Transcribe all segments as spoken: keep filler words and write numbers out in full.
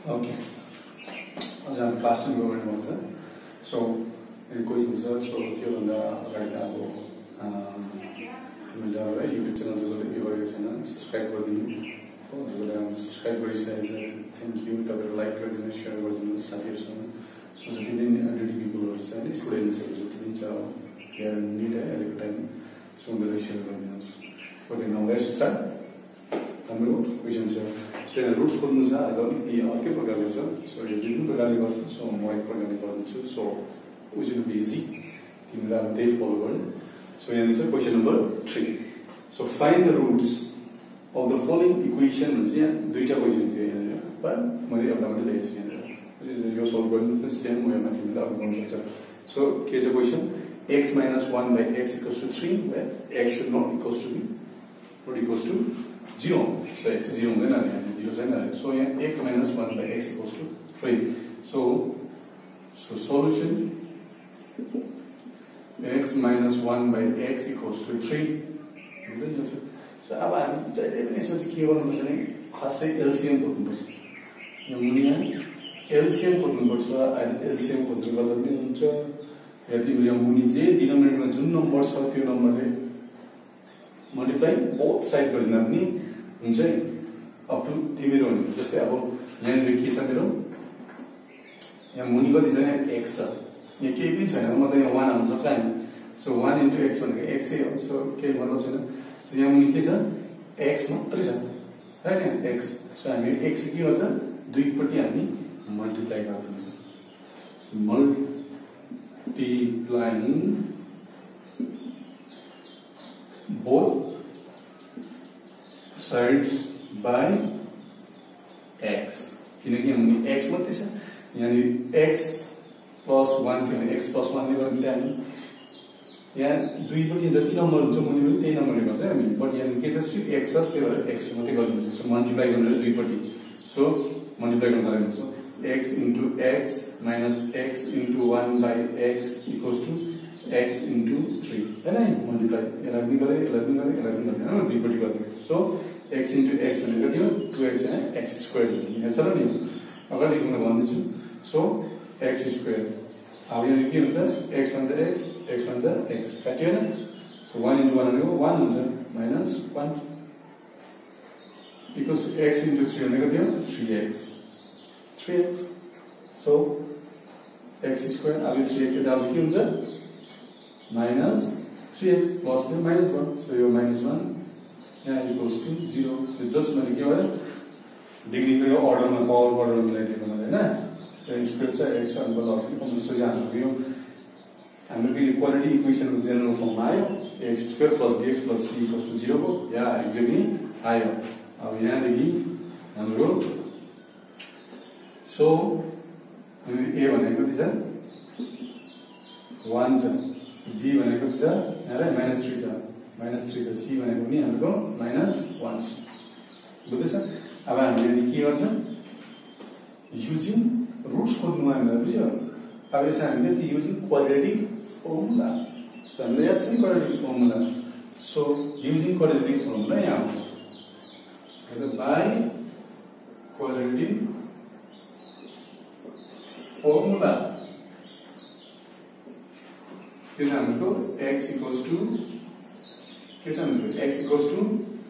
Okay. I'm class number one also. So, in question sir, so here on the right now, um, YouTube channel जो जो यो channel subscribe कर दिनु. जो subscribe गरिसकेको छ thank you. तपाईहरु like गरिदिनु, share गरिदिनु साथीहरुसँग. So the different people are saying students are using it. They are need a time. So they share गरिदिनु. Okay, now let's start. हाम्रो क्वेशन छ. So the roots खोज्नु छ अलिकति अर्कै प्रकारले छ. So यो दुई प्रकारले गर्छ. So म एक प्रकारले गर्छु. So which will be easy. तिमीलाई त्यही फलो गर्नु. So here is question number three. So find the roots of the following equation. यहाँ दुईटा क्वेशन थियो यहाँ. पर मैले एउटा मात्रै लेखेको छु यहाँ. यो सल्भ गर्नु त सेम वेमा तिमीले अब गर्न सक्छ. So के छ question? X minus one by x equals to three, where x should not equals to be not equals to zero. So x is zero then and zero is so yeah, x minus one by x equals to three. So so solution x minus one by x equals to three. So अब हामी जहिले पनि यसमा चाहिँ के गर्नुपर्छ भने खासै एलसीएम खोज्नुपर्छ. यो मुनिया एलसीएम खोज्नुपर्छ. अहिले एलसीएम खोज्नु गर्दा पनि हुन्छ. या तिमीले मुनि जे डिनोमिनेटरमा जुन नम्बर छ त्यो नम्बरले मल्टिप्लाई बोथ साइड गरिदिँदा पनि हुन्छ नि. अप टु तिम्रो हो. जस्तै अब यहाँ के छ मेरो यहाँ मुनि कति छ यहाँ x छ. यहाँ केही पनि छैन. म त यहाँ one हाल्न सक्छ हैन. सो one into x भनेको x नै हो. सो केही मतलब छैन. सो यहाँ मुनि के छ x मात्रै छ हैन x. सो हामी x के गर्छ दुईपट्टि हामी मल्टिप्लाई गर्छौं. So multiplying both sides by x. किनकि हामी x मात्रै छ. यानी x plus one थियो भने x plus one ले गर्ने हामी यहाँ दुई पनि जति नम्बर हुन्छ मुनि पनि त्यही नम्बरले गर्छ हामी. बट यहाँ के छ सिर्फ x छ. सो x मात्रै गर्नुपर्छ. सो मल्टिप्लाई गर्नु दुईपट्टि. सो मल्टिप्लाई गर्न लाग्छ. x into x minus x into one by x equals to x into three. हैन मल्टिप्लाई यसलाई पनि गरे यसलाई पनि गरे यसलाई पनि गरे हैन दुईपट्टि गर्दै. सो x into x भनेको थियो two x हैन x स्क्वायर यहाँ छ नि. अगाडि लेख्न भन्दैछु. सो x स्क्वायर अब यहाँ के हुन्छ x भन्छ x x भन्छ x काट्यो हैन. सो one into one भनेको one हुन्छ minus one equals to x into three भनेको थियो three x three x. So x square अब three x डाल के हुन्छ minus three x plus minus one. So यो minus one यहाँ equals to zero. यो जस्ट मैले के भयो डिग्रीको यो अर्डरमा पावर अर्डरमा मिलाइदिएको मैले हैन. So स्क्वायर छ x अनि बल छ कमन. सो यहाँ हाम्रो यो हाम्रो यो क्वाड्रेटिक इक्वेसनको जेनरल फर्ममा आयो. x square plus bx plus c equals to zero को या एक्ज्याक्टली आयो. अब यहाँ देखि हाम्रो सो a भनेको कति छ one छ. b भनेको कति छ यहाँ minus three छ minus three छ. c भनेको पनि हाम्रो minus one छ. बुझ्दैछ. अब हामीले के गर्छ युजिङ रुट्स खोज्नु हामीलाई बुझ्यो. अब यसमा हामीले युजिङ क्वाड्रेटिक फर्मुला. सो हामीले याद छ नि quadratic formula. So using quadratic formula यहाँ आउँछ. बाइ क्वाड्रेटिक formula के छ हाम्रो x equals to के छ हाम्रो x equals to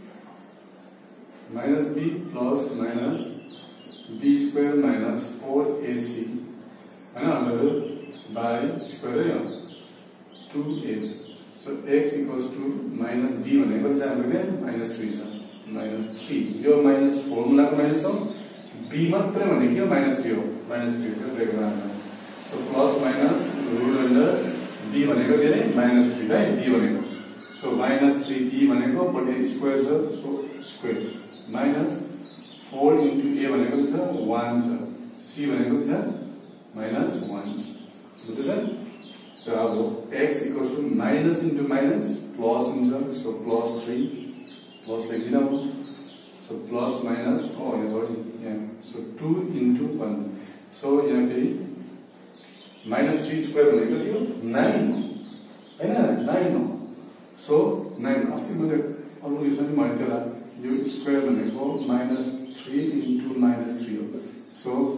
minus b plus minus b square minus four a c हैन हाम्रो by square हो two a. so x equals to minus b भनेको चाहिँ हाम्रो minus three छ minus three. यो minus formula को minus हो. b मात्र भनेको minus three हो minus three हो regular. So plus minus root under b भनेको धेरै minus three है b भनेको. सो minus three b भनेको बट स्क्वायर छ. So square minus four into a भनेको छ one छ. c भनेको छ minus one. बुझ्दैछ. सो अब x equals to minus into minus plus हुन्छ. सो plus three plus लेख्दिन अब. सो plus minus oh यहाँ सरी यहाँ. So two into one. So यहाँ फेरि minus three square भनेको थियो nine हैन nine हो. सो nine अस्ति मैले अरु यसमा पनि मैले त्यसलाई यो स्क्वायर भनेको minus three into minus three हो. So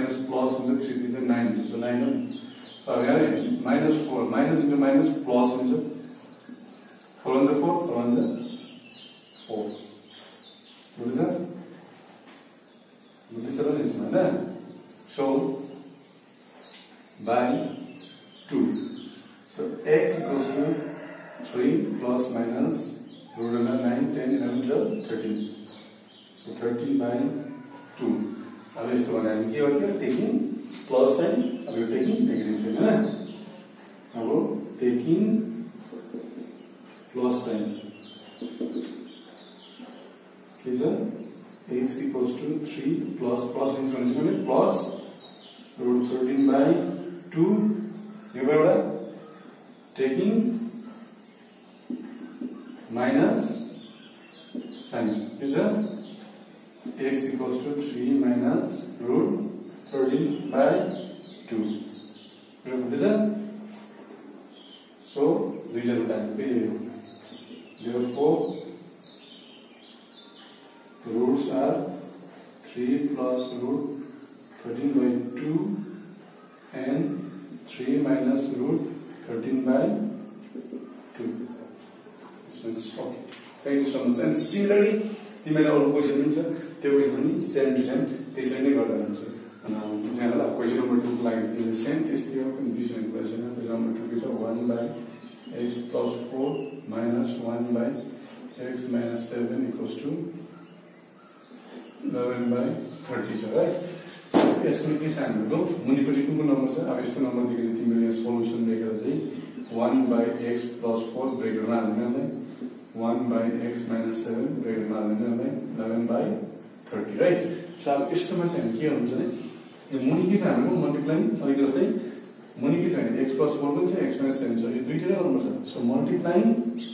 माइनस प्लस हुन्छ थ्री थ्री चाहिँ नाइन हुन्छ नाइन हो नि सो अब यहाँ minus four minus into minus plus हुन्छ फोर हुन्छ फोर फोर हुन्छ फोर बुझ्छ बुझ्दैछ र यसमा होइन so by two so x equals to three plus minus root under nine, ten, eleven, twelve, thirteen. So thirteen by two. अब यस्तो भने हामी के गर्छौँ टेकिङ प्लस साइन अब यो टेकिङ नेगेटिभ साइन हैन अब टेकिङ प्लस साइन के छ x equals to three plus plus means भने plus root thirteen by two यो एउटा taking minus sin is a x equals to three minus root thirteen by two. Is it? So region time. Therefore, roots are three plus root thirteen by two and three minus root thirteen by two. Okay. Thank you so much. And similarly, तिमीले अरु question पनि छ त्यो question पनि same to same त्यसरी नै गर्दा हुन्छ अनि यहाँलाई क्वेशन नम्बर two को लागि तिमीले सेम त्यस्तै हो कुनै डिफरेन्ट क्वेशन हो क्वेशन नम्बर two के छ one by x plus four minus one by x minus seven equals to eleven by thirty छ राइट सो यसमा के छ हाम्रो मुनिपटि कुन नम्बर छ अब यस्तो नम्बर दिएको छ तिमीले सोलुसन लेखेर चाहिँ one by x plus four ब्रेकेटमा हाल्दिनलाई one by x minus seven ब्रेकेटमा हाल्दिनलाई eleven by thirty right so अब यस्तोमा चाहिँ हामी के हुन्छ भने यो मुनि के छ हाम्रो मल्टिप्लाइङ अलिक जस्तै मुनि के छ भने x plus four पनि छ x minus seven छ यो दुईटै नम्बर छ सो मल्टिप्लाइङ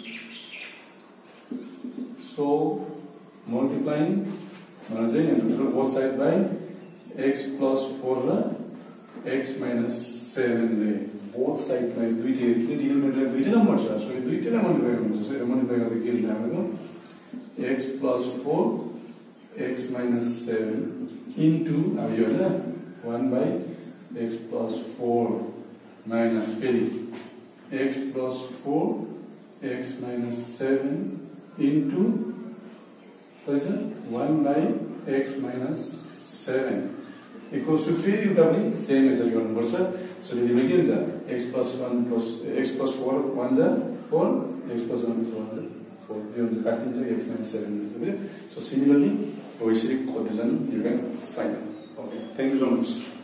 सो मल्टिप्लाइङ भने चाहिँ हाम्रो both side by x plus four र x minus seven ले both side लाई दुईटै डिनोमिनेटर दुईटै नम्बर छ सो यो दुईटैलाई मल्टिप्लाई गर्नुहुन्छ सो यो मल्टिप्लाई गर्दा के हुन्छ हाम्रो x plus four x minus seven into अब यो हैन one by x plus four minus फेरि x plus four x minus seven into कति छ one by x minus seven equals to फेरि उता पनि सेम यसरी गर्नुपर्छ सो त्यतिमा के हुन्छ x plus one plus x plus four one जा four x plus one plus one जा four यो हुन्छ काटिन्छ x minus seven हुन्छ बुझ्यो सो सिमिलरली हो यसरी खोज्दै जानु you can find okay thank you so much